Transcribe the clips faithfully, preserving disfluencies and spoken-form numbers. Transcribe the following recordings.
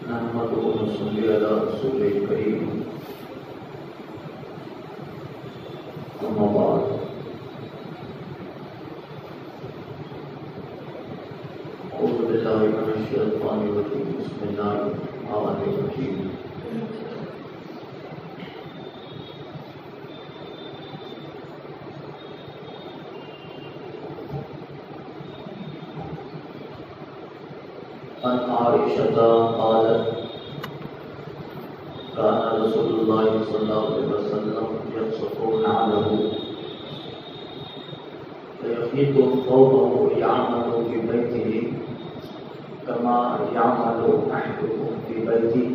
نحمده ونصلي على رسوله الكريم أما بعد أعوذ بالله من الشيطان الرجيم بسم الله الرحمن الرحيم عن عائشة قالت كان رسول الله صلى الله عليه وسلم يبسط نعله فيخيط ثوبه يعمل في بيته كما يعمل أحدكم في بيته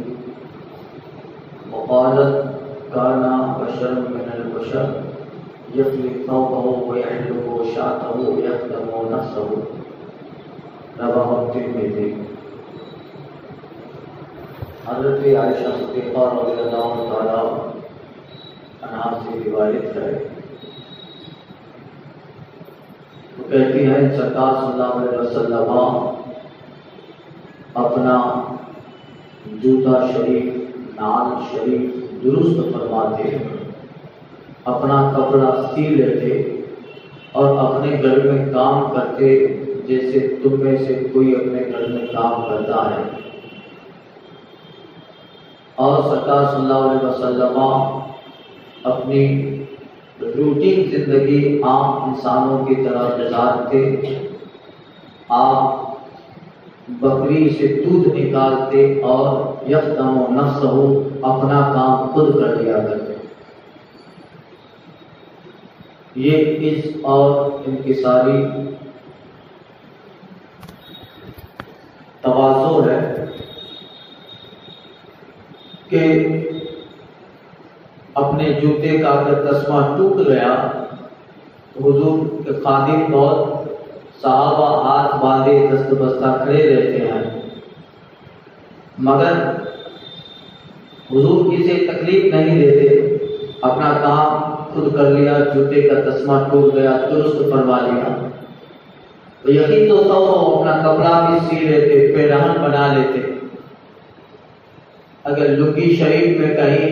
وقالت كان بشر من البشر يخلق ثوبه ويحلق شعته ويخدم نفسه رواه الترمذي. حضرت عائشہ صدیقہ رضی اللہ تعالیٰ عنہا سے روایت ہے، وہ کہتی ہے سرکار صلی اللہ علیہ وسلم اپنا جوتا شریف نعل شریف درست فرماتے، اپنا کپڑا سی لیتے اور اپنے گھر میں کام کرتے جیسے تم میں سے کوئی اپنے گھر میں کام کرتا ہے. اور سرکار صلی اللہ علیہ وسلم اپنی روٹین زندگی عام انسانوں کی طرح گزارتے. آپ بکری سے دودھ نکالتے اور یخدم و نفسہ اپنا کام خود کر لیا کرتے. یہ اس اور انکساری تواضع ہے کہ اپنے جوتے کا اگر تسمہ ٹوٹ گیا تو حضور کے خادم اور صحابہ ہاتھ باندھے دست بستہ کھڑے رہتے ہیں، مگر حضور کسی تکلیف نہیں دیتے. اپنا کام خود کر لیا، جوتے کا تسمہ ٹوٹ گیا درست فرما لیا. تو یقین تو ہوتا وہ اپنا کپڑا بھی سی لیتے، پیرہن بنا لیتے. اگر لنگی شریف میں کہیں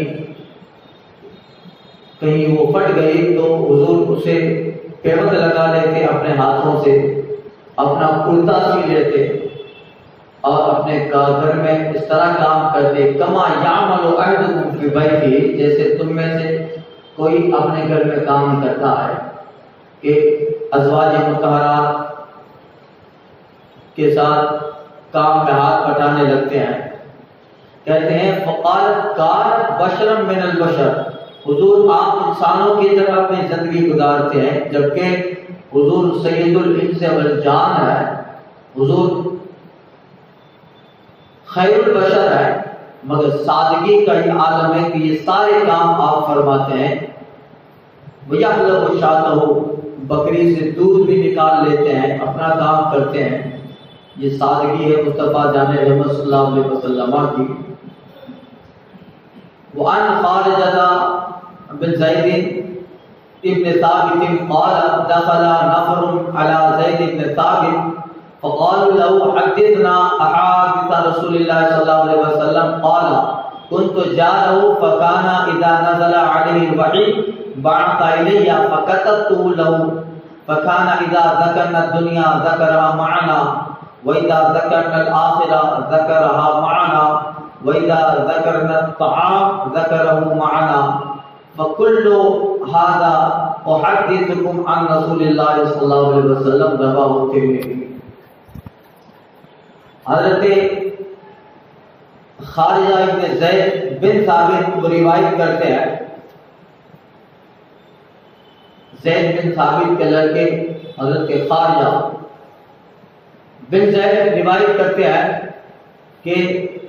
کہیں وہ پھٹ گئی تو حضور اسے پیوند لگا لیتے اپنے ہاتھوں سے، اپنا کرتا سی لیتے اور اپنے گھر میں اس طرح کام کرتے کما یعمل احدکم فی بیتہ، جیسے تم میں سے کوئی اپنے گھر میں کام کرتا ہے کہ ازواج مطہرات کے ساتھ کام میں ہاتھ بٹانے لگتے ہیں. کہتے ہیں فقال کان بشرا من البشر، حضور آپ انسانوں کی طرح اپنی زندگی گزارتے ہیں، جبکہ حضور سید الانس والجان ہے، حضور خیر البشر ہے، مگر سادگی کا یہ عالم ہے کہ یہ سارے کام آپ فرماتے ہیں. وَيَحْلَبُ شَاةَهُ، بکری سے دودھ بھی نکال لیتے ہیں، اپنا کام کرتے ہیں. یہ سادگی ہے مصطفیٰ جان رحمت صلی اللہ علیہ وسلم کی. وعن خارجة بن زيد ابن ثابت قال دخل نفر على زيد بن ثابت فقالوا له حدثنا أحاديث رسول الله صلى الله عليه وسلم قال كنت جاره فكان إذا نزل عليه الوحي بعث إلي فكتبت له فكان إذا ذكرنا الدنيا ذكرها معنا وإذا ذكرنا الآخرة ذكرها معنا وإذا ذكرنا الطعام ذكره معنا فكل هذا أحدثكم عن رسول الله صلى الله عليه وسلم رواه الترمذي. حضرت خارجہ ابن زید بن ثابت روایت کرتے ہیں، زید بن ثابت کے لڑکے حضرت خارجہ بن زید روایت کرتے ہیں کہ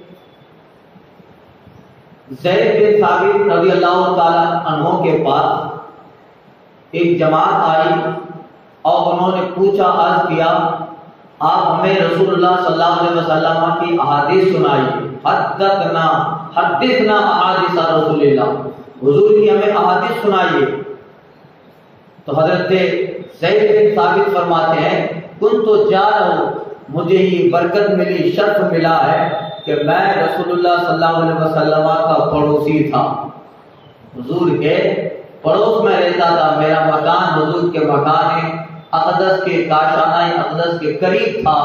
زید بن ثابت رضی اللہ تعالیٰ عنہ کے پاس ایک جماعت آئی اور انہوں نے پوچھا، عرض کیا آپ ہمیں رسول اللہ صلی اللہ علیہ وسلم کی احادیث سنائیے. حدثنا حدثنا احادیث رسول اللہ، حضور کی ہمیں احادیث سنائیے. تو حضرت زید بن ثابت فرماتے ہیں کن تو جا رہا ہوں، مجھے یہ برکت ملی، شرف ملا ہے کہ میں رسول اللہ صلی اللہ علیہ وسلم کا پڑوسی تھا، حضور کے پڑوس میں رہتا تھا، میرا مکان حضور کے مکان اقدس کے کاشانہ اقدس کے قریب تھا۔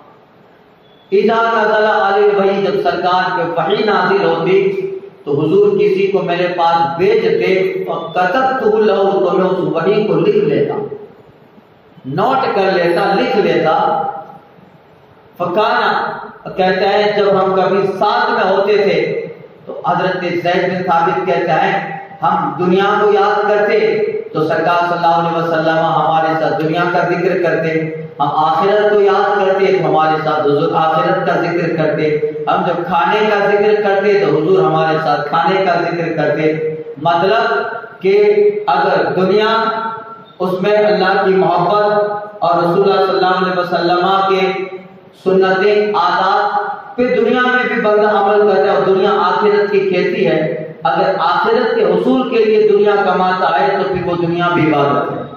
اذا نزل علی الوحی، جب سرکار پہ وحی نازل ہوتی تو حضور کسی کو میرے پاس بھیجتے، فکتبتہ لہ، تو میں اس وحی کو لکھ لیتا، نوٹ کر لیتا، لکھ لیتا۔ فکانا، کہتا ہے جب ہم کبھی ساتھ میں ہوتے تھے تو حضرت زید بن ثابت کہتا ہے ہم دنیا کو یاد کرتے تو سرکار صلی اللہ علیہ وسلم ہمارے ساتھ دنیا کا ذکر کرتے، ہم آخرت کو یاد کرتے تو ہمارے ساتھ حضور آخرت کا ذکر کرتے، ہم جب کھانے کا ذکر کرتے تو حضور ہمارے ساتھ کھانے کا ذکر کرتے۔ مطلب کہ اگر دنیا اس میں اللہ کی محبت اور رسول اللہ صلی اللہ علیہ وسلم کے سنتیں عادات، پھر دنیا میں بھی بندہ عمل کرتا ہے اور دنیا آخرت کی کھیتی ہے، اگر آخرت کے حصول کے لیے دنیا کماتا ہے تو پھر وہ دنیا بھی عبادت ہے،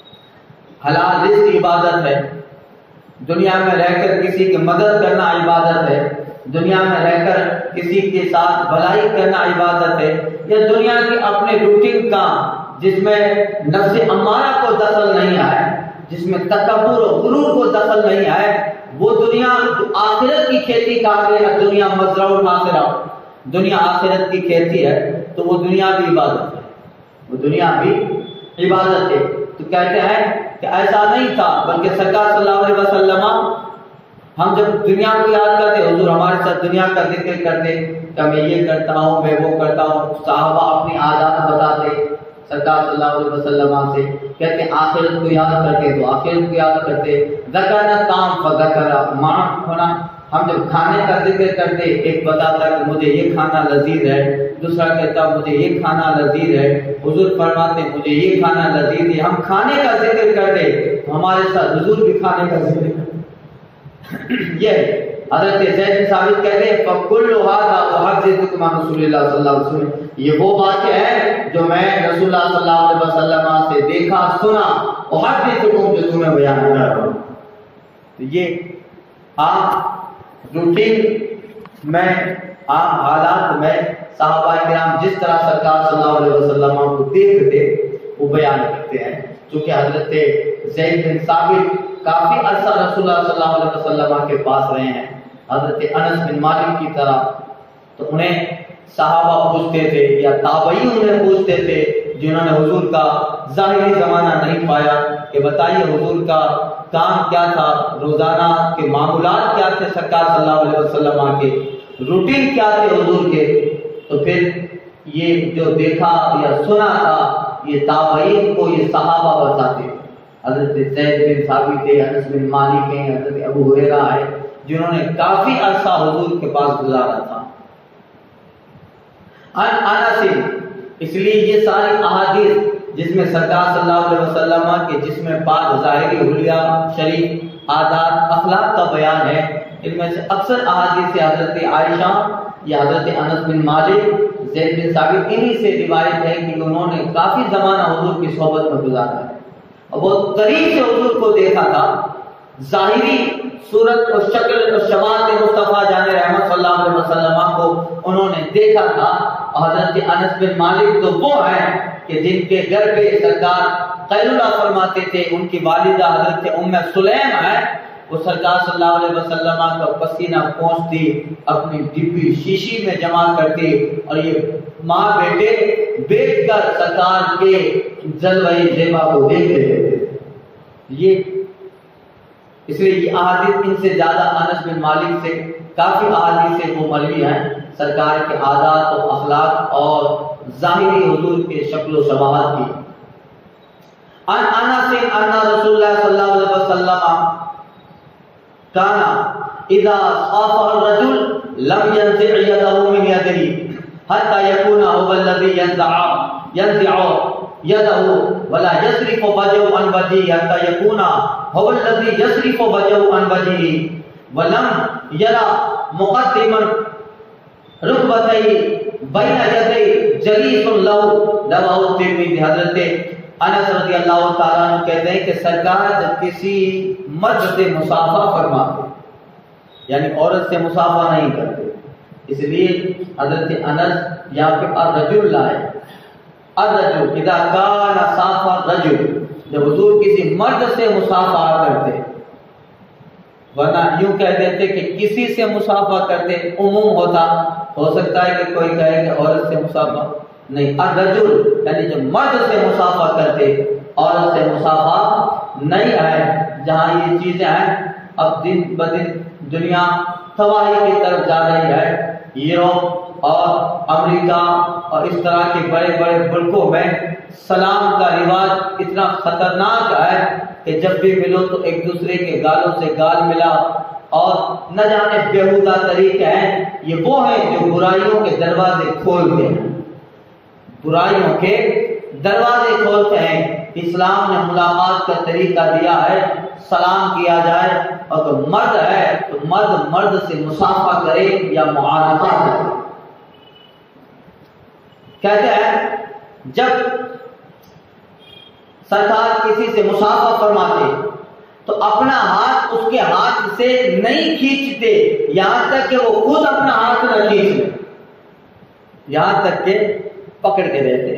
حلال رزق عبادت ہے، دنیا میں رہ کر کسی کی مدد کرنا عبادت ہے، دنیا میں رہ کر کسی کے ساتھ بھلائی کرنا عبادت ہے، یا دنیا کی اپنے روٹین کام جس میں نفس امارہ کو دخل نہیں آئے، جس میں تکبر و غرور کو دخل نہیں آئے، وہ دنیا آخرت کی کھیتی کا آگے ہے، دنیا مزرعہ الآخرہ، دنیا آخرت کی کھیتی ہے تو وہ دنیا بھی عبادت ہے، وہ دنیا بھی عبادت ہے۔ تو کہتے ہیں کہ ایسا نہیں تھا، بلکہ سرکار صلی اللہ علیہ وسلم ہم جب دنیا کو یاد کرتے حضور ہمارے ساتھ دنیا کا ذکر کرتے کہ میں یہ کرتا ہوں، میں وہ کرتا ہوں، صحابہ اپنی عادات بتاتے سرکار صلی اللہ علیہ وسلم سے، کہتے ہیں آخرت کو یاد کرتے تو آخرت کو یاد کرتے، ذکرنا کام فذکرا ماں ہونا، ہم جب کھانے کا ذکر کرتے ایک بتاتا کہ مجھے یہ کھانا لذیذ ہے، دوسرا کہتا مجھے یہ کھانا لذیذ ہے، حضور فرماتے مجھے یہ کھانا لذیذ ہے، ہم کھانے کا ذکر کرتے تو ہمارے ساتھ حضور بھی کھانے کا ذکر کرتے۔ یہ حضرت زید بن ثابت کہتے ہیں فَكُلُّ هَذَا أُحَدِّثُكُمْ عَنْ رسول اللہ صلی اللہ علیہ وسلم، یہ وہ باتیں ہیں جو میں رسول اللہ صلی اللہ علیہ وسلم سے دیکھا سنا، احدثکم، جو تمہیں بیان کر رہا ہوں۔ تو یہ عام روٹین میں، عام حالات میں صحابہ کرام جس طرح سرکار صلی اللہ علیہ وسلم کو دیکھتے وہ بیان کرتے ہیں۔ چونکہ حضرت زید بن ثابت کافی عرصہ رسول اللہ صلی اللہ علیہ وسلم کے پاس رہے ہیں، حضرت انس بن مالک کی طرح، تو انہیں صحابہ پوچھتے تھے یا تابعین انہیں پوچھتے تھے جنہوں نے حضور کا ظاہری زمانہ نہیں پایا کہ بتائیے حضور کا کام کیا تھا، روزانہ کے معمولات کیا تھے سرکار صلی اللہ علیہ وسلم کے، روٹین کیا تھے حضور کے۔ تو پھر یہ جو دیکھا یا سنا تھا یہ تابعین کو یہ صحابہ بتاتے، حضرت زید بن ثابت ہے، انس بن مالک ہے، حضرت ابو ہریرہ ہے، جنہوں نے کافی عرصہ حضور کے پاس گزارا تھا۔ ان انس، اس لیے یہ ساری احادیث جس میں سرکار صلی اللہ علیہ وسلم کے جس میں پاک ظاہری حلیہ، شریف عادات، اخلاق کا بیان ہے، ان میں سے اکثر احادیث سے حضرت عائشہ یا حضرت انس بن مالک، زید بن ثابت، انہی سے روایت ہے کہ انہوں نے کافی زمانہ حضور کی صحبت میں گزارا ہے اور بہت قریب سے حضور کو دیکھا تھا، ظاہری صورت اور شکل اور شمال مصطفیٰ جان رحمت صلی اللہ علیہ وسلم کو انہوں نے دیکھا تھا۔ اور حضرت انس بن مالک تو وہ ہیں کہ جن کے گھر پہ سرکار قیلولہ فرماتے تھے، ان کی والدہ حضرت ام سلیم ہے، وہ سرکار صلی اللہ علیہ وسلم کا پسینہ پہنچتی اپنی ڈبی شیشی میں جمع کرتی اور یہ ماں بیٹے بیٹھ کر سرکار کے جلوہ زیبا کو دیکھتے تھے۔ یہ اس لیے یہ احادیث ان سے زیادہ انس بن مالک سے کافی احادیث سے وہ مروی ہیں سرکار کے عادات و اخلاق اور ظاہری حضور کے شکل و شباہت کی۔ ان انس ان رسول اللہ صلی اللہ علیہ وسلم کانا اذا صافح الرجل لم ينزع يده من يده حتى يكون هو الذي ينزع ينزع يده ولا يصرف وجهه عن وجهه حتى يكون هو الذي يصرف وجهه عن وجهه ولم يرى مقدما ركبتيه بين يديه جليس له رواه الترمذی۔ حضرت انس رضی اللہ تعالیٰ عنہ کہتے ہیں کہ سرکار جب کسی مرد سے مصافحہ فرماتے، یعنی عورت سے مصافحہ نہیں کرتے، اس لیے حضرت انس یہاں پہ الرجل لائے، الرجل اذا کان صافا الرجل، جب حضور کسی مرد سے مصافحہ کرتے، ورنہ یوں کہہ دیتے کہ کسی سے مصافحہ کرتے عموم ہوتا، ہو سکتا ہے کہ کوئی کہے کہ عورت سے مصافحہ نہیں، الرجل یعنی جب مرد سے مصافحہ کرتے، عورت سے مصافحہ نہیں ہے۔ جہاں یہ چیزیں ہیں اب دن بدن دنیا تباہی کی طرف جا رہی ہے، یورپ اور امریکہ اور اس طرح کے بڑے بڑے ملکوں میں سلام کا رواج اتنا خطرناک ہے کہ جب بھی ملو تو ایک دوسرے کے گالوں سے گال ملا، اور نہ جانے بیہودہ طریقے ہیں۔ یہ وہ ہیں جو برائیوں کے دروازے کھولتے ہیں، برائیوں کے دروازے کھولتے ہیں۔ اسلام نے ملاقات کا طریقہ دیا ہے، سلام کیا جائے، اور تو مرد ہے تو مرد مرد سے مصافحہ کرے یا معانقہ کرے۔ کہتے ہیں جب سرکار کسی سے مصافحہ فرماتے تو اپنا ہاتھ اس کے ہاتھ سے نہیں کھینچتے یہاں تک کہ وہ خود اپنا ہاتھ نہ کھینچ لے، یہاں تک کہ پکڑ کے دیتے۔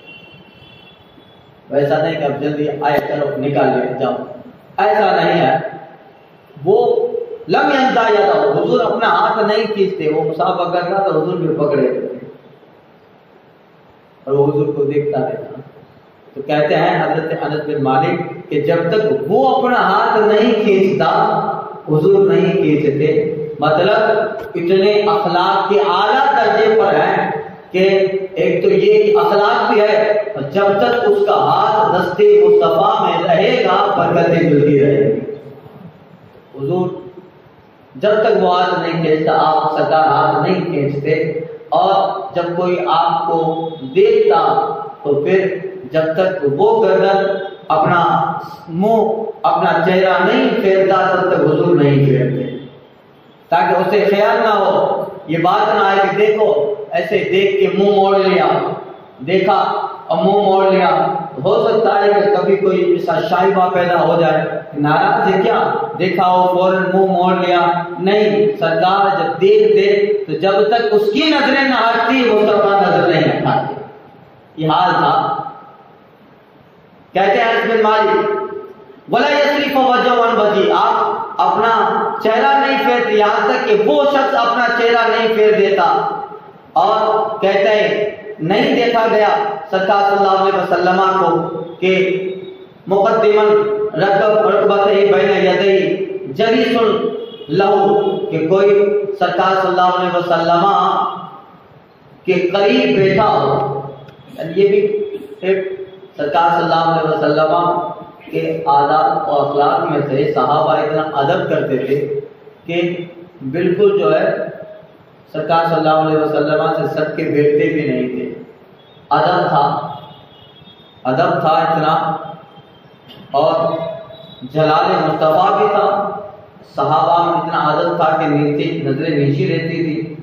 ویسا نہیں کہ اب جلدی آئے کرو نکال لے جاؤ، ایسا نہیں ہے۔ وہ لم ينزع یدہ، حضور اپنا ہاتھ نہیں کھینچتے، وہ مصافحہ کرنا تو حضور بھی پکڑے دیتے اور وہ حضور کو دیکھتا رہتا۔ تو کہتے ہیں حضرت انس بن مالک کہ جب تک وہ اپنا ہاتھ نہیں کھینچتا حضور نہیں کھینچتے۔ مطلب اتنے اخلاق کے اعلیٰ درجے پر ہیں کہ ایک تو یہ کہ اخلاق بھی ہے، جب تک اس کا ہاتھ دستے مصطفیٰ میں رہے گا برکتیں ملتی رہے گی۔ حضور جب تک وہ ہاتھ نہیں کھینچتا، آپ سرکار ہاتھ نہیں کھینچتے، اور جب کوئی آپ کو دیکھتا تو پھر جب تک وہ گردن اپنا منہ اپنا چہرہ نہیں پھیرتا تب تک حضور نہیں پھیرتے، تاکہ اسے خیال نہ ہو، یہ بات نہ آئے کہ دیکھو ایسے دیکھ کے منہ موڑ لیا، دیکھا اور منہ موڑ لیا۔ ہو سکتا ہے کہ کبھی کوئی ایسا شائبہ پیدا ہو جائے، ناراض ہے کیا، دیکھا ہو فوراً منہ موڑ لیا، نہیں، سرکار جب دیکھتے تو جب تک اس کی نظریں نہ ہٹتی وہ سب نظر نہیں ہٹاتے۔ یہ حال تھا۔ کہتے ہیں انس بن مالک ولا یصرف وجهه عن وجهه، آپ اپنا چہرہ نہیں پھیرتے یہاں تک کہ وہ شخص اپنا چہرہ نہیں پھیر دیتا۔ اور کہتے ہیں نہیں دیکھا گیا سرکار صلی اللہ علیہ وسلم کو کہ مقدما رکب رکبتہ بین یدی جلیس لہو، کہ کوئی سرکار صلی اللہ علیہ وسلم کے قریب بیٹھا ہو۔ یہ بھی ایک سرکار صلی اللہ علیہ وسلم کے آداب و اخلاق میں سے، صحابہ اتنا ادب کرتے تھے کہ بالکل جو ہے سرکار صلی اللہ علیہ وسلم سے سٹ کے بیٹھتے بھی نہیں تھے۔ ادب تھا، ادب تھا اتنا، اور جلال مصطفیٰ بھی تھا۔ صحابہ میں اتنا ادب تھا کہ نیچے نظریں نیچی رہتی تھی،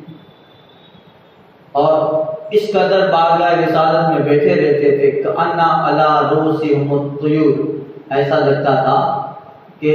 اور اس قدر بارگاہ رسالت میں بیٹھے رہتے تھے کہ انا علی رؤوسہم الطیور، ایسا لگتا تھا کہ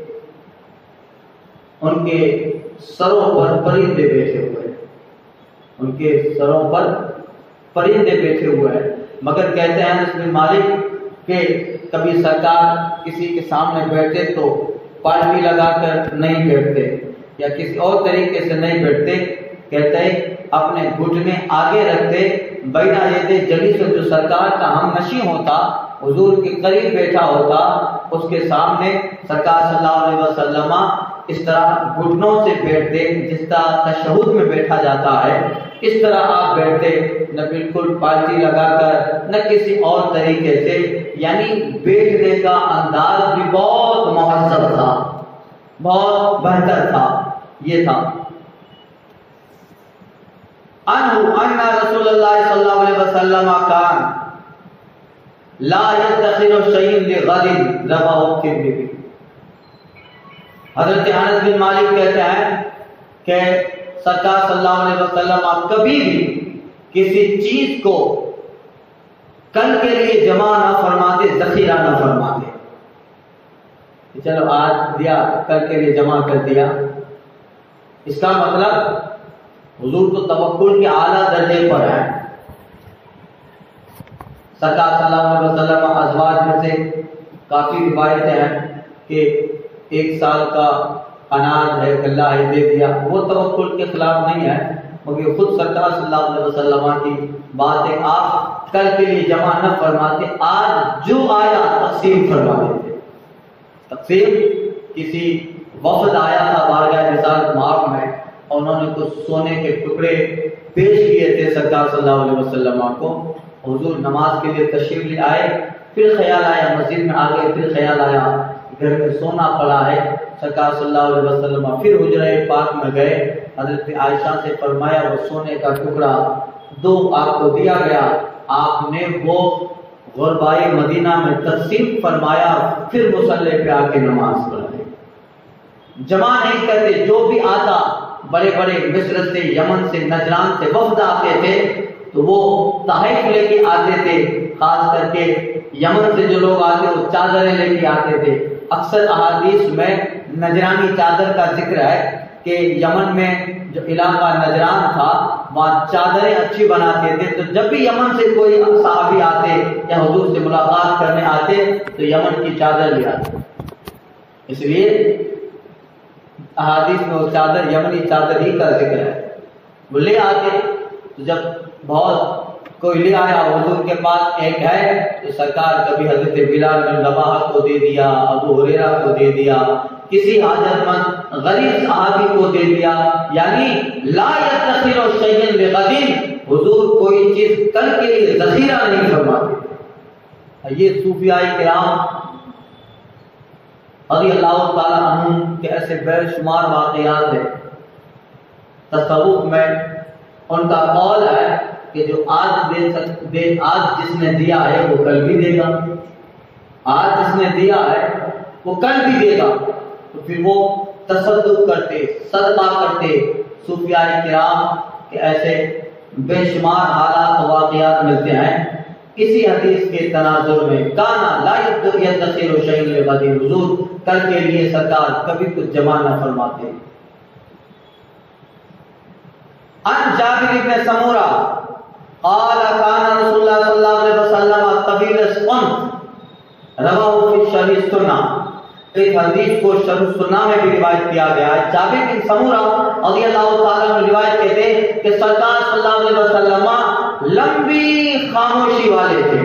ان کے سروں پر پرندے بیٹھے ہوئے ہیں، ان کے سروں پر پرندے بیٹھے ہوئے ہیں۔ مگر کہتے ہیں انس بن مالک کہ کبھی سرکار کسی کے سامنے بیٹھتے تو پالٹی لگا کر نہیں بیٹھتے یا کسی اور طریقے سے نہیں بیٹھتے، کہتے ہیں اپنے گھٹنے آگے رکھتے، بینا یدے جلیس، جو سرکار کا ہم نشیں ہوتا، حضور کے قریب بیٹھا ہوتا، اس کے سامنے سرکار صلی اللہ علیہ وسلم اس طرح گھٹنوں سے بیٹھتے جس طرح تشہد میں بیٹھا جاتا ہے، اس طرح آپ بیٹھتے، نہ بالکل پالٹی لگا کر نہ کسی اور طریقے سے، یعنی بیٹھنے کا انداز بھی بہت مہذب تھا، بہت بہتر تھا۔ یہ تھا انہو ان رسول اللہ صلی اللہ علیہ وسلم کان لا يدخر شيئا لغد، رواه الترمذی۔ حضرت انس بن مالک کہتے ہیں کہ سرکار صلی اللہ علیہ وسلم کبھی بھی کسی چیز کو کل کے لیے جمع نہ فرماتے، ذخیرہ نہ فرماتے۔ چلو آج دیا، کل کے لیے جمع کر دیا، اس کا مطلب حضور تو توکل کے اعلیٰ درجے پر ہیں. سرکار صلی اللہ علیہ وسلم ازواج میں سے کافی روایتیں ہیں کہ ایک سال کا اناج ہے اللہ ہے دے دیا، وہ توکل کے خلاف نہیں ہے، مگر خود سرکار صلی اللہ علیہ وسلم کی بات ہے آپ کل کے لیے جمع نہ فرماتے، آج جو آیا تقسیم فرما دیتے. تقسیم کسی وفد آیا تھا بارگاہ رسالت مآب میں، اور انہوں نے کچھ سونے کے ٹکڑے پیش کیے تھے سرکار صلی اللہ علیہ وسلم کو. حضور نماز کے لیے تشریف لے آئے، پھر خیال آیا مسجد میں آگے، پھر خیال آیا گھر میں سونا پڑا ہے. سرکار صلی اللہ علیہ وسلم پھر حجرہ پاک میں گئے، حضرت عائشہ سے فرمایا وہ سونے کا ٹکڑا دو آپ کو دیا گیا، آپ نے وہ غربائی مدینہ میں تقسیم فرمایا، پھر مصلی پہ آ کے نماز پڑھے. جمع نہیں کرتے، جو بھی آتا بڑے بڑے مصر سے، یمن سے، نجران سے وفد آتے تھے تو وہ تحائف لے کے آتے تھے. خاص کر کے یمن سے جو لوگ آتے وہ چادریں لے کے آتے تھے. اکثر احادیث میں نجرانی چادر کا ذکر ہے کہ یمن میں جو علاقہ نجران تھا وہاں چادریں اچھی بناتے تھے، تو جب بھی یمن سے کوئی صحابی آتے یا حضور سے ملاقات کرنے آتے تو یمن کی چادر لے آتے. اس لیے احادیث میں وہ چادر یمنی چادر ہی کا ذکر ہے. وہ لے آتے تو جب بہت کوئی لے آیا حضور کے پاس ایک ہے تو سرکار کبھی حضرت بلال بن رباح کو دے دیا، ابو ہریرہ کو دے دیا، کسی حاجت مند غریب صحابی کو دے دیا. یعنی لا یدخر شیئا لغد، حضور کوئی چیز کل کے لیے ذخیرہ نہیں فرماتے. یہ صوفیاء کرام رضی اللہ تعالیٰ عنہ کے ایسے بے شمار واقعات ہیں. تصوف میں ان کا قول ہے کہ جو آج دے سکتے، آج جس نے دیا ہے وہ کل بھی دے گا، آج جس نے دیا ہے وہ کل بھی دے گا. تو پھر وہ تصدق کرتے، صدقہ کرتے. صوفیاء کرام کے ایسے بے شمار حالات و واقعات ملتے ہیں. اسی حدیث کے تناظر میں کانا لا یدخر شیئا لغد، حضور کل کے لیے سرکار کبھی کچھ جمع نہ فرماتے. عن جابر بن سمورہ قال كان رسول اللہ صلی اللہ علیہ وسلم طویل الصمت رواه فی شرح السنہ. ایک حدیث کو شرح السنہ میں بھی روایت کیا گیا ہے. جابر بن سمورہ رضی اللہ تعالیٰ عنہ روایت کہتے ہیں کہ سرکار صلی اللہ علیہ وسلم لمبی خاموشی والے تھے.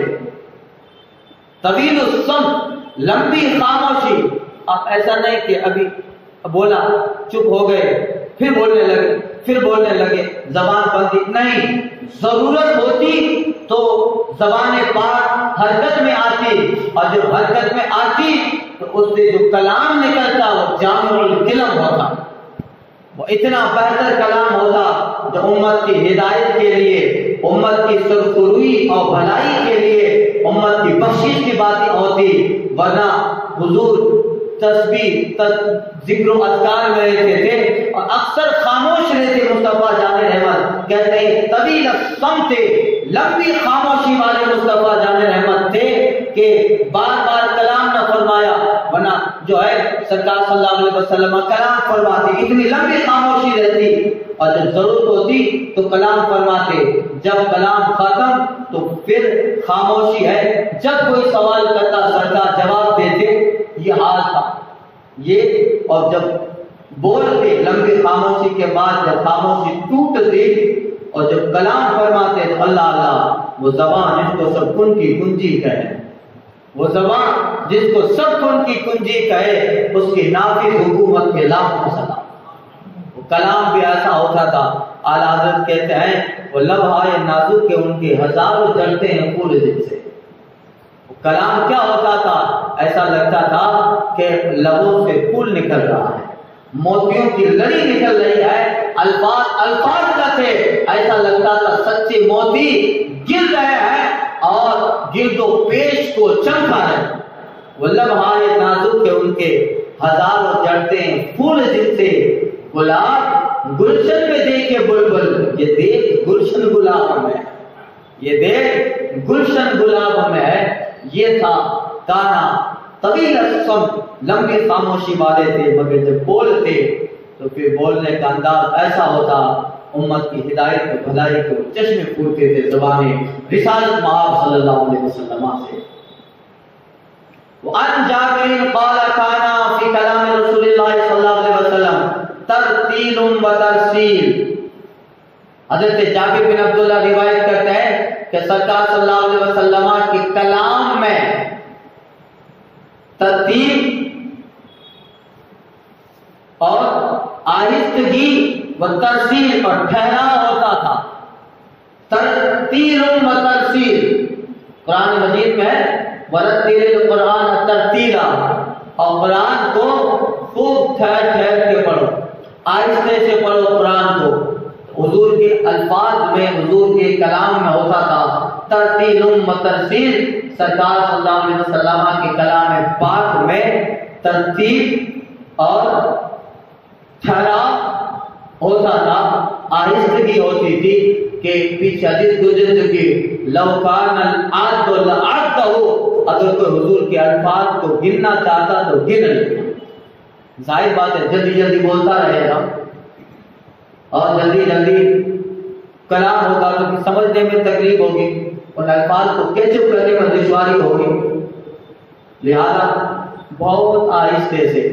طویل الصمت، لمبی خاموشی. اب ایسا نہیں کہ ابھی بولا چپ ہو گئے پھر بولنے لگے پھر بولنے لگے زبان بندی نہیں. ضرورت ہوتی تو زبان پاک حرکت میں آتی، اور جو حرکت میں آتی تو اس سے جو کلام نکلتا وہ جامع الکلم ہوتا، وہ اتنا بہتر کلام ہوتا جو امت کی ہدایت کے لیے، امت کی سرخروئی اور بھلائی کے لیے، امت کی بخشش کی باتیں ہوتی. ورنہ حضور تسبیح ذکر و اذکار میں رہتے تھے اور اکثر خاموش رہتے. مصطفیٰ جان رحمت کہتے ہیں طویل الصمت، لمبی خاموشی والے مصطفیٰ جان رحمت تھے کہ بار بار کلام نہ فرمایا. ورنہ جو ہے سرکار صلی اللہ علیہ وسلم کلام فرماتے، اتنی لمبی خاموشی رہتی، اور جب ضرورت ہوتی تو کلام فرماتے. جب کلام ختم تو پھر خاموشی ہے. جب کوئی سوال کرتا سرکار جواب دیتے. یہ حال تھا یہ. اور جب بولتے لمبی خاموشی کے بعد جب خاموشی ٹوٹتی اور جب کلام فرماتے تو اللہ اللہ، وہ زبان جس کو سب کن کی کنجی کہے، وہ زبان جس کو سب کن کی کنجی کہے، اس کی نافذ حکومت کے لاکھوں سلام. وہ کلام بھی ایسا ہوتا تھا. اعلیٰ حضرت کہتے ہیں وہ لمحہ نازک کے ان کے ہزاروں جلتے ہیں پورے دن سے. کلام کیا ہوتا تھا؟ ایسا لگتا تھا کہ لبوں سے پھول نکل رہا ہے، موتیوں کی لڑی نکل رہی ہے. الفاظ الفاظ کا تھے، ایسا لگتا تھا سچے موتی گر رہے ہیں اور گرد و پیش کو چمکا رہے. وہ لمحہ نازک کے ان کے ہزاروں جڑتے ہیں پھول جن سے. گلاب گلشن میں دیکھے بلبل، یہ دیکھ گلشن گلاب میں، یہ دیکھ گلشن گلاب میں ہے. یہ تھا کانا طویل الصمت، لمبی خاموشی والے تھے، مگر جب بولتے تو پھر بولنے کا انداز ایسا ہوتا امت کی ہدایت کو بھلائی کو چشمے پھوٹتے تھے زبانیں رسالت مآب صلی اللہ علیہ وسلم سے. وعن جابر قال كان في كلام رسول الله صلی اللہ علیہ وسلم ترتیل و ترسیل. حضرت جابر بن عبداللہ روایت کرتے ہیں کہ سرکار صلی اللہ علیہ وسلم کے کلام میں ترتیل اور آہستگی و ترسیل اور ٹھہراؤ ہوتا تھا. ترتیل و ترسیل قرآن مجید میں ورتل القرآن ترتیلا، اور قرآن کو خوب ٹھہر ٹھہر کے پڑھو، آہستہ سے پڑھو قرآن کو. حضور کے الفاظ میں حضور کے کلام میں ہوتا تھا ترتیل و ترسیل. سرکار صلی اللہ علیہ وسلم کے کلام پاک میں ترتیب اور ٹھہراؤ ہوتا تھا، آہستگی ہوتی تھی کہ پیچھے حدیث گزر چکی لو کان العبد لعبده، اگر کوئی حضور کے الفاظ کو گننا چاہتا تو گن لیتا. ظاہر بات ہے جلدی جلدی بولتا رہے گا اور جلدی جلدی کلام ہوگا تو سمجھنے میں تکلیف ہوگی، ان الفاظ کو کیچپ کرنے میں دشواری ہوگی. لہذا بہت آہستہ سے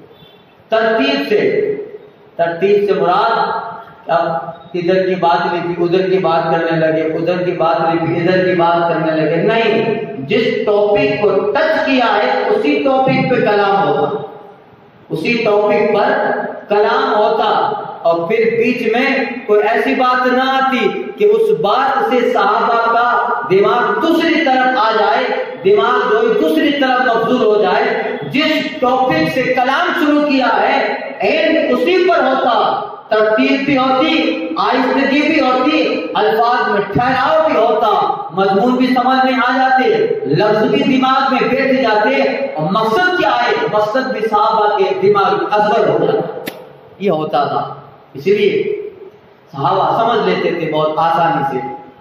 ترتیب سے، ترتیب سے مراد اب ادھر کی بات لکھی ادھر کی بات کرنے لگے، ادھر کی بات لکھی ادھر کی بات کرنے لگے. نہیں، جس ٹاپک کو ٹچ کیا ہے اسی ٹاپک پہ کلام ہوتا، اسی ٹاپک پر کلام ہوتا، اور پھر بیچ میں کوئی ایسی بات نہ آتی کہ اس بات سے صحابہ کا دماغ دوسری طرف آ جائے، دماغ جو دوسری طرف مبذول ہو جائے. جس ٹاپک سے کلام شروع کیا ہے اینڈ اسی پر ہوتا، ترتیب بھی ہوتی، آہستگی بھی ہوتی، الفاظ میں ٹھہراؤ بھی ہوتا، مضمون بھی سمجھ میں آ جاتے، لفظ بھی دماغ میں بیٹھ جاتے، اور مقصد کیا ہے، مقصد بھی صحابہ کے دماغ میں ازبر ہو جاتا. یہ ہوتا تھا، اسی لیے صحابہ سمجھ لیتے تھے بہت آسانی سے.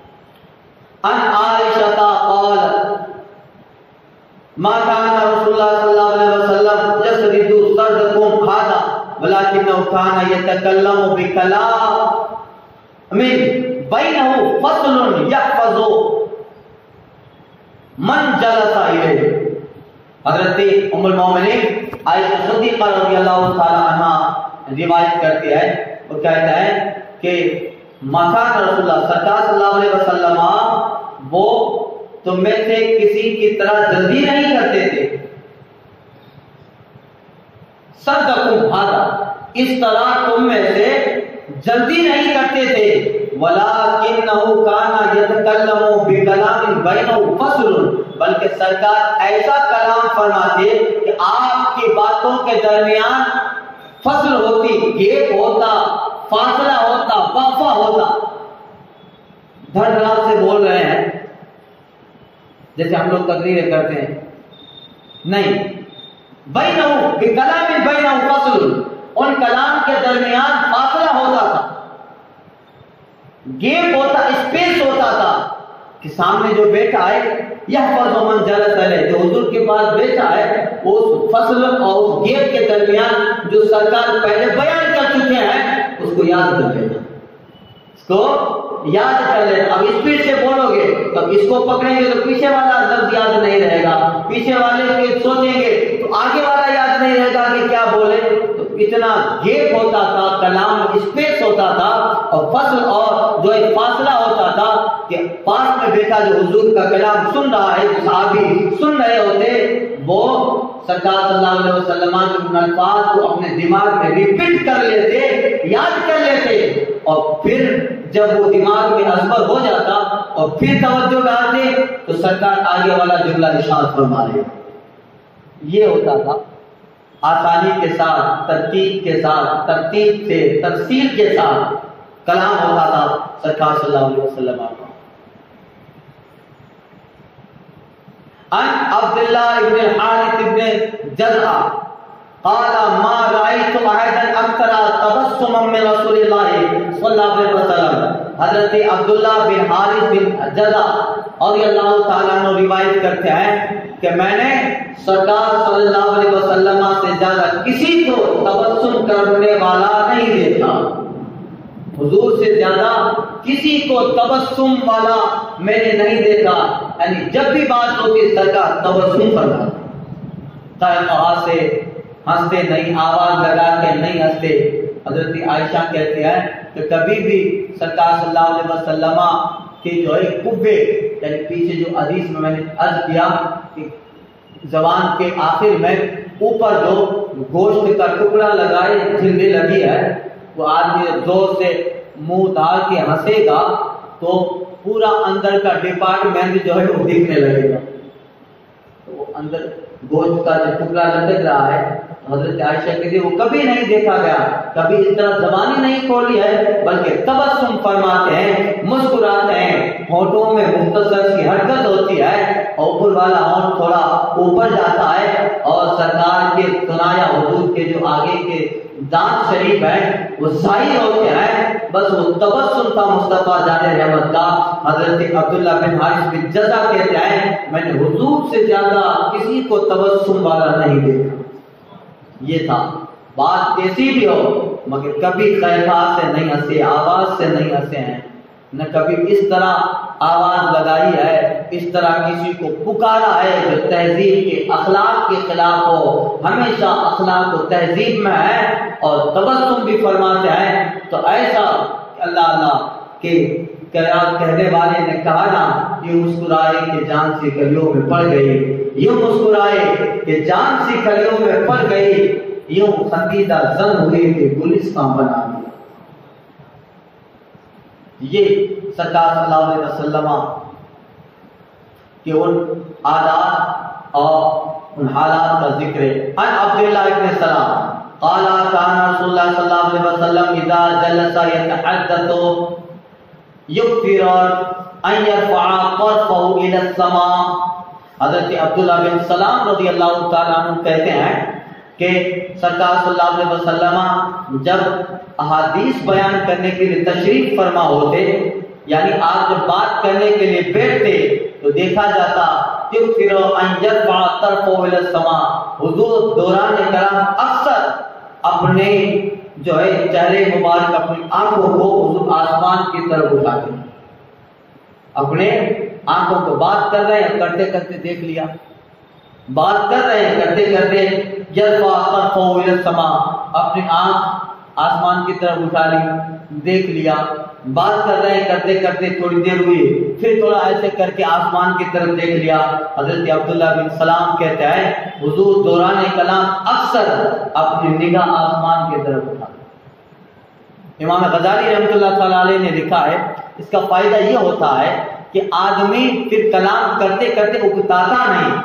ان عائشہ قالت ما كان رسول الله صلى الله عليه وسلم يسرد صدركم هذا ولكنه كان يتكلم بكلام من بينه فصل يحفظ من جلس إليه. حضرت ام المومنین عائشہ صدیقہ رضی اللہ تعالی عنہ روایت کرتی ہے، وہ کہتا ہے کہ مکان رسول اللہ سرکار صلی اللہ علیہ وسلم وہ تم میں سے کسی کی طرح جلدی نہیں کرتے تھے. صدقوا ھذا، اس طرح تم میں سے جلدی نہیں کرتے تھے. ولکنہ کان یتکلم بکلام بینہ فصل، بلکہ سرکار ایسا کلام فرماتے کہ آپ کی باتوں کے درمیان فصل ہوتی، گیپ ہوتا، فاصلہ ہوتا، وقفہ ہوتا. دھڑ دھڑ سے بول رہے ہیں جیسے ہم لوگ تقریریں کرتے ہیں، نہیں، بینہ بکلام بینہ فصل، ان کلام کے درمیان فاصلہ ہوتا تھا، گیپ ہوتا، اسپیس ہوتا تھا کہ سامنے جو بیٹھا ہے یحفظ من جلس علیہ، جو حضور کے پاس بیٹھا ہے اس فصل اور اس گیپ کے درمیان جو سرکار پہلے بیان کر چکے ہیں اس کو یاد کر لینا، اس کو یاد کر لینا. اب اسپیڈ سے بولو گے تو اس کو پکڑیں گے تو پیچھے والا لفظ یاد نہیں رہے گا، پیچھے والے کے سوچیں گے تو آگے والا یاد نہیں رہے گا کہ کیا بولے. تو اتنا گیپ ہوتا تھا، کلام اسپیس ہوتا تھا، اور فصل اور جو ایک فاصلہ ہوتا تھا کہ پاس میں بیٹھا جو حضور کا کلام سن رہا ہے، صحابی سن رہے ہوتے، وہ سرکار صلی اللہ علیہ وسلم کے الفاظ کو اپنے دماغ میں ریپیٹ کر لیتے، یاد کر لیتے، اور پھر جب وہ دماغ میں ازبر ہو جاتا اور پھر توجہ ڈالتے تو سرکار آگے والا جملہ ارشاد فرما رہے. یہ ہوتا تھا آسانی کے ساتھ، ترتیب کے ساتھ، ترتیب سے تفصیل کے ساتھ کلام ہوتا تھا سرکار صلی اللہ علیہ وسلم کا. عن عبد الله بن الحارث بن جزعہ قال ما رأيت أحدا أكثر تبسما من رسول الله صلی اللہ علیہ وسلم. حضرت عبداللہ بن حارث بن جزعہ رضی اللہ تعالیٰ عنہ روایت کرتے ہیں کہ میں نے سرکار صلی اللہ علیہ وسلم سے زیادہ کسی کو تبسم کرنے والا نہیں دیکھا، حضور سے کسی کو تبسم والا میں نے نہیں دیکھا، یعنی جب بھی بات ہوتی سرکار تبسم کرنا، کہاں سے ہنستے نہیں، آواز لگا کے نہیں ہنستے۔ حضرت عائشہ کہتے ہیں کہ کبھی بھی سرکار صلی اللہ علیہ وسلم کے جو ہے قبے، یعنی پیچھے جو حدیث میں میں نے عرض کیا کہ زبان کے آخر میں اوپر جو گوشت کا ٹکڑا لگائے جھلنے لگی ہے، وہ آدمی زور سے منہ ڈال کے ہنسے گا تو پورا اندر کا ڈپارٹمنٹ جو ہے وہ دکھنے لگے گا، تو وہ اندر گوشت کا جو ٹکڑا لٹک رہا ہے۔ حضرت عائشہ کہتی وہ کبھی نہیں دیکھا گیا، کبھی اس طرح زبان ہی نہیں کھولی ہے، بلکہ تبسم فرماتے ہیں، مسکراتے ہیں، ہونٹوں میں مختصر سی حرکت ہوتی ہے، اوپر والا ہونٹ تھوڑا اوپر جاتا ہے، اور سرکار کے تنایا حضور کے جو آگے کے دانت شریف ہیں وہ ظاہر ہوتے ہیں، بس وہ تبسم تھا مصطفیٰ جان رحمت کا۔ حضرت عبداللہ بن حارث بن جزا کہتے ہیں میں نے حضور سے زیادہ کسی کو تبسم والا نہیں دیکھا۔ یہ تھا، بات کیسی بھی ہو مگر کبھی خیفات سے نہیں ہنسے، آواز سے نہیں ہنسے ہیں، نہ کبھی اس طرح آواز لگائی ہے، اس طرح کسی کو پکارا ہے جو تہذیب کے اخلاق کے خلاف ہو، ہمیشہ اخلاق و تہذیب میں ہے، اور تبسم بھی فرماتے ہیں تو ایسا اللہ اللہ کہ کہنے والے نے کہا نا، یہ مسکرائے کہ جان سی کلیوں میں پڑ گئی، یوں مسکرائے کہ جان سی کلیوں میں پڑ گئی، یوں خندیدہ زن ہوئے کہ گلستان بنا دیا۔ یہ سرکار صلی اللہ علیہ وسلم کے ان عادات اور ان حالات کا ذکر ہے۔ ان عبداللہ ابن سلام قال كان رسول الله صلی اللہ علیہ وسلم اذا جلس يتحدث یکفر ان یرفع طرفه الى السماء۔ حضرت عبداللہ بن سلام رضی اللہ تعالیٰ عنہ کہتے ہیں کہ سرکار صلی اللہ علیہ وسلم جب احادیث بیان کرنے کے لیے تشریف فرما ہوتے، یعنی آپ جب بات کرنے کے لیے بیٹھتے تو دیکھا جاتا یکفر ان یرفع طرفه الى السماء، حضور دوران کلام اکثر اپنے جو ہے چہرے مبارک، اپنی آنکھوں کو حضور آسمان کی طرف اٹھاتے ہیں، اپنے آنکھوں کو بات کر رہے ہیں کرتے کرتے دیکھ لیا، بات کر رہے ہیں کرتے کرتے یرفع طرفه الى السماء، اپنی آنکھ آسمان کی طرف اٹھا لی، دیکھ لیا، بات کر رہے ہیں کرتے کرتے تھوڑی دیر ہوئی، پھر تھوڑا ایسے کر کے آسمان کی طرف دیکھ لیا۔ حضرت عبداللہ بن سلام کہتے ہیں حضور دوران کلام اکثر اپنی نگاہ آسمان کی طرف اٹھاتے۔ امام غزالی رحمۃ اللہ تعالی علیہ نے لکھا ہے اس کا فائدہ یہ ہوتا ہے کہ آدمی پھر کلام کرتے کرتے اکتاتا نہیں،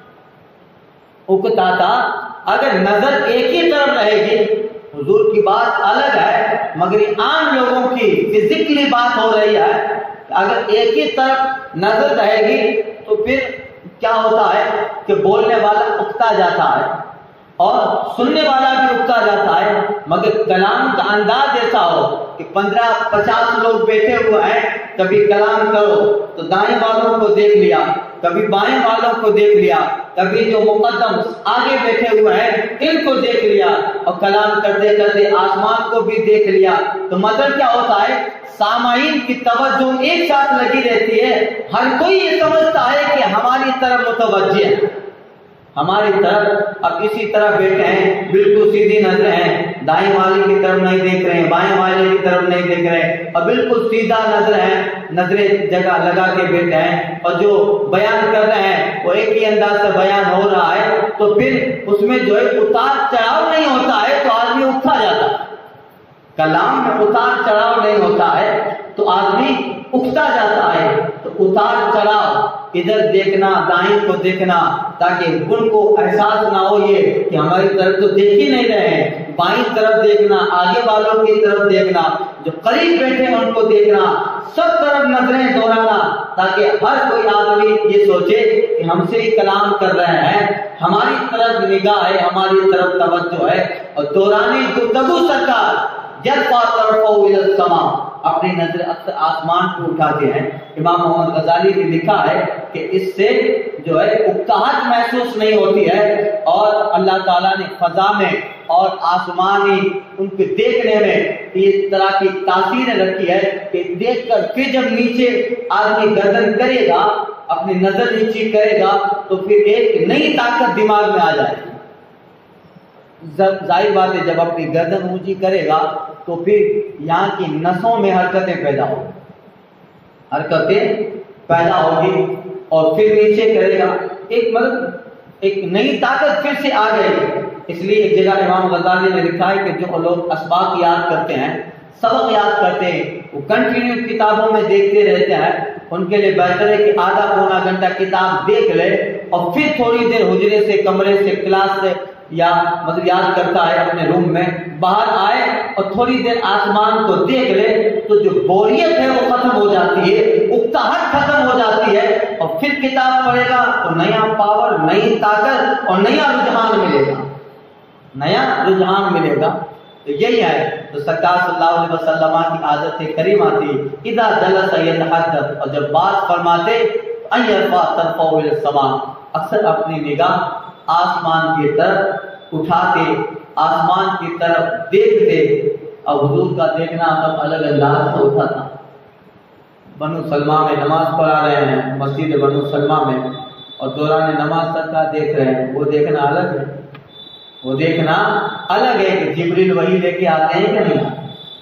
اکتاتا اگر نظر ایک ہی طرف رہے گی، حضور کی بات الگ ہے مگر عام لوگوں کی فزیکلی بات ہو رہی ہے، اگر ایک ہی طرف نظر رہے گی تو پھر کیا ہوتا ہے کہ بولنے والا اکتا جاتا ہے اور سننے والا بھی اکتا جاتا ہے، مگر کلام کا انداز ایسا ہو کہ پندرہ پچاس لوگ بیٹھے ہوئے ہیں، کبھی کلام کرو تو دائیں والوں کو دیکھ لیا، کبھی بائیں والوں کو دیکھ لیا، کبھی جو مقدم آگے بیٹھے ہوئے ہیں ان کو دیکھ لیا، اور کلام کرتے کرتے آسمان کو بھی دیکھ لیا، تو مطلب کیا ہوتا ہے سامعین کی توجہ ایک ساتھ لگی رہتی ہے، ہر کوئی یہ سمجھتا ہے کہ ہماری طرف متوجہ ہے، ہماری طرف۔ اب اسی طرح بیٹھے ہیں، بالکل سیدھی نظریں ہیں، دائیں والے کی طرف نہیں دیکھ رہے ہیں، بائیں والے کی طرف نہیں دیکھ رہے ہیں، اور بالکل سیدھا نظر ہے، نظریں جگہ لگا کے بیٹھے ہیں، اور جو بیان کر رہے ہیں وہ ایک ہی انداز سے بیان ہو رہا ہے، تو پھر اس میں جو ہے اتار چڑھاؤ نہیں ہوتا ہے تو آدمی اٹھا جاتا ہے۔ کلام میں اتار چڑھاؤ نہیں ہوتا ہے تو آدمی اٹھتا جاتا ہے، تو اتار چڑھاؤ ادھر دیکھنا، دائیں کو دیکھنا، تاکہ ان کو احساس نہ ہو یہ کہ ہماری طرف تو دیکھ ہی نہیں رہے ہیں، بائیں طرف دیکھنا، آگے والوں کی طرف دیکھنا، جو قریب بیٹھے ہیں ان کو دیکھنا، سب طرف نظریں دوہرانا، تاکہ ہر کوئی آدمی یہ سوچے کہ ہم سے ہی کلام کر رہے ہیں، ہماری طرف نگاہ ہے، ہماری طرف توجہ ہے۔ اور دوران گفتگو سرکار یرفع طرفه الى السماء، اپنی نظر اکثر آسمان کو اٹھاتے ہیں۔ امام محمد غزالی نے لکھا ہے کہ اس سے جو ہے اکتاہٹ محسوس نہیں ہوتی ہے، اور اللہ تعالیٰ نے فضا میں اور آسمانی ان کے دیکھنے میں اس طرح کی تاثیر رکھی ہے کہ دیکھ کر پھر جب نیچے آدمی گردن کرے گا، اپنی نظر نیچے کرے گا تو پھر ایک نئی طاقت دماغ میں آ جائے گی۔ ظاہر بات ہے جب اپنی گردن اونچی کرے گا تو پھر یہاں کی نسوں میں حرکتیں پیدا ہوگی حرکتیں پیدا ہوگی اور پھر نیچے کرے گا، ایک مطلب ایک نئی طاقت پھر سے آ جائے گی۔ اس لیے ایک جگہ امام غزالی نے لکھا ہے کہ جو لوگ اسباق یاد کرتے ہیں، سبق یاد کرتے ہیں، وہ کنٹینیو کتابوں میں دیکھتے رہتے ہیں، ان کے لیے بہتر ہے کہ آدھا پونا گھنٹہ کتاب دیکھ لے اور پھر تھوڑی دیر حجرے سے، کمرے سے، کلاس سے یا مطلب یاد کرتا ہے اپنے روم میں، باہر آئے اور تھوڑی دیر آسمان کو دیکھ لے تو جو بوریت ہے وہ ختم ہو جاتی ہے، اکتاہٹ ختم ہو جاتی ہے، اور پھر کتاب پڑھے گا تو نیا پاور، نئی طاقت اور نیا رجحان ملے گا، نیا رجحان ملے گا۔ تو یہی ہے تو سرکار صلی اللہ علیہ وسلم کی عادت کریمہ تھی، اذا جلس یتحدث، اور جب بات فرماتے ان یرفع طرفہ الی السماء، اکثر اپنی نگاہ آسمان کی طرف اٹھاتے، آسمان کی طرف دیکھتے، اور حضور کا دیکھنا سب الگ انداز سے ہوتا تھا۔ بنو سلمہ میں نماز پڑھا رہے ہیں، مسجد بنو سلمہ میں، اور دوران نماز سرکار دیکھ رہے ہیں، وہ دیکھنا الگ ہے، وہ دیکھنا الگ ہے کہ جبریل وحی لے کے آتے ہیں کہ نہیں۔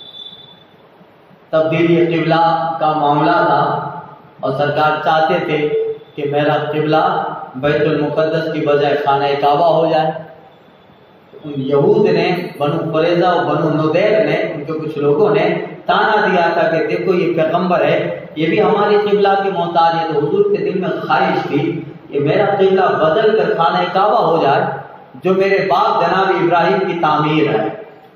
تبدیلی قبلہ کا معاملہ تھا اور سرکار چاہتے تھے کہ میرا قبلہ بیت المقدس کی بجائے خانہ کعبہ ہو جائے۔ ان یہود نے، بنو قریظہ اور بنو نضیر نے، ان کے کچھ لوگوں نے تانا دیا تھا کہ دیکھو یہ پیغمبر ہے، یہ بھی ہماری قبلہ کی محتاج ہے۔ تو حضور کے دل میں خواہش تھی کہ میرا قبلہ بدل کر خانہ کعبہ ہو جائے، جو میرے باپ جناب ابراہیم کی تعمیر ہے۔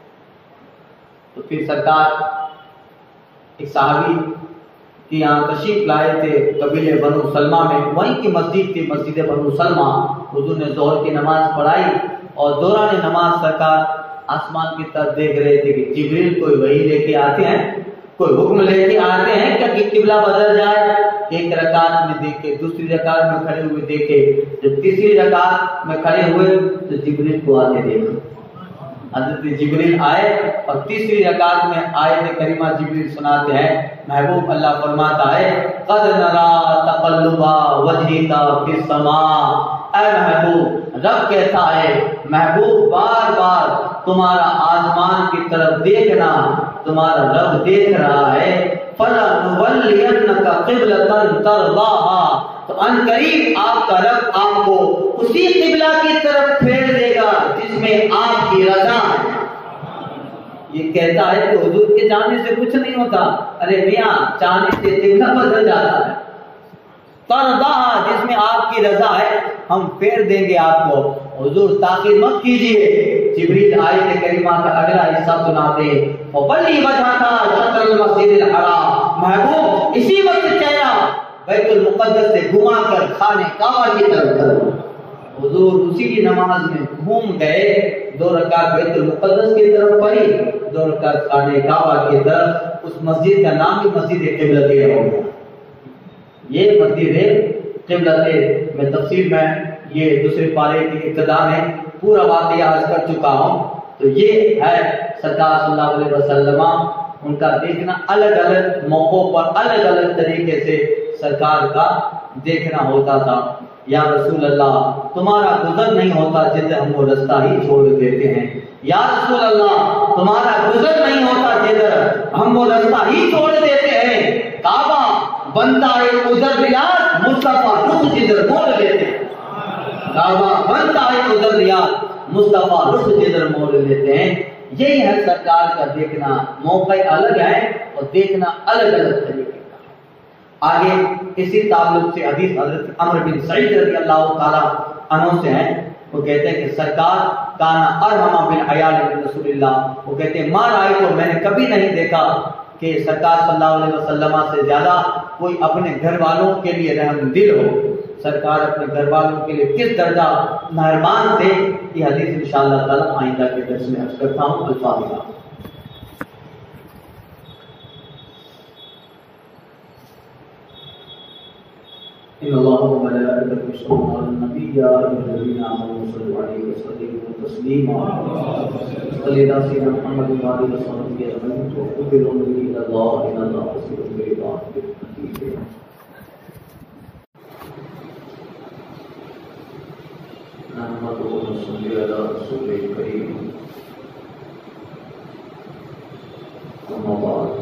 تو پھر سرکار ایک صحابی کی یہاں تشریف لائے تھے قبیلے بنو سلمہ میں، وہیں کی مسجد تھی، مسجد بنو سلمہ۔ حضور نے ظہر کی نماز پڑھائی اور دوران نماز سرکار آسمان کی طرف دیکھ رہے تھے کہ جبریل کوئی وحی لے کے آتے ہیں، کوئی حکم لے کے آتے ہیں کہ قبلہ بدل جائے۔ ایک رکعت میں دیکھے، دوسری رکعت میں کھڑے ہوئے دیکھے، جب تیسری رکعت میں کھڑے ہوئے تو جبریل کو آتے دیکھا۔ حضرت جبریل آئے اور تیسری رکعت میں آیت کریمہ جبریل سناتے ہیں، محبوب اللہ فرماتا ہے قد نرا تقلب وجہک فی السماء، اے محبوب، رب کہتا ہے محبوب بار بار تمہارا آسمان کی طرف دیکھنا، تمہارا رب دیکھ رہا ہے۔ فَلَنُوَلِّيَنَّكَ قِبْلَةً تَرْضَاهَا، تو ان قریب آپ کا رب آپ کو اسی قبلہ کی طرف پھیر دے گا جس میں آپ کی رضا ہے۔ یہ کہتا ہے کہ حضور کے جانے سے کچھ نہیں ہوتا، ارے میاں چاہنے سے قبلہ بدل جاتا ہے۔ ترضاها، جس میں آپ کی رضا ہے ہم پھیر دیں گے آپ کو۔ حضور تاخیر مت کیجیے۔ جبریل آیت کریمہ کا اگلا حصہ سناتے ہیں، وَبَلِّ وَجْهَكَ شَطْرَ الْمَسْجِدِ الْحَرَامِ، محبوب اسی وقت چہرہ بیت المقدس سے گھما کر خانہ کعبہ کی طرف کرو۔ حضور اسی نماز میں گھوم گئے، دو رکعت بیت المقدس کی طرف پڑھی، دو رکعت خانہ کعبہ کی طرف۔ اس مسجد کا نام بھی مسجد قبلتین ہو گیا۔ یہ مسجد قبلتین میں تفسیر میں یہ دوسرے پارے کی ابتدا میں پورا واقعہ عرض کر چکا ہوں۔ تو یہ ہے سرکار صلی اللہ علیہ وسلم، ان کا دیکھنا الگ الگ موقعوں پر الگ الگ طریقے سے سرکار کا دیکھنا ہوتا تھا۔ یا رسول اللہ تمہارا گزر نہیں ہوتا جدھر ہم وہ رستہ ہی چھوڑ دیتے ہیں، یا رسول اللہ تمہارا گزر نہیں ہوتا جدھر ہم وہ رستہ ہی چھوڑ دیتے ہیں۔ کعبہ بنتا ہے ادھر ریاض، مصطفیٰ رخ جدھر موڑ لیتے ہیں۔ کعبہ بنتا ہے ادھر ریاض، مصطفیٰ رخ جدھر موڑ لیتے ہیں۔ یہی ہے سرکار کا دیکھنا، موقع الگ ہے اور دیکھنا الگ الگ طریقے کا۔ آگے اسی تعلق سے حدیث حضرت عمرو بن سعید رضی اللہ تعالیٰ عنہ سے ہے، وہ کہتے ہیں کہ سرکار کانا ارحم بالعیال من رسول اللہ، وہ کہتے ہیں ما رأیت، میں نے کبھی نہیں دیکھا کہ سرکار صلی اللہ علیہ وسلم سے زیادہ کوئی اپنے گھر والوں کے لیے رحم دل ہو۔ سرکار اپنے گھر والوں کے لیے کس درجہ مہربان تھے، یہ حدیث انشاءاللہ تعالیٰ آئندہ کے درس میں عرض کرتا ہوں۔ الفاتحہ۔ إن الله وملائكته يصلون على النبي يا أيها الذين آمنوا صلوا عليه وسلموا تسليما صل على سيدنا محمد وعلى آله وصحبه أجمعين وقبلوا مني إلى الله إن الله بصير بعباده نحمده ونصلي على رسوله الكريم أما بعد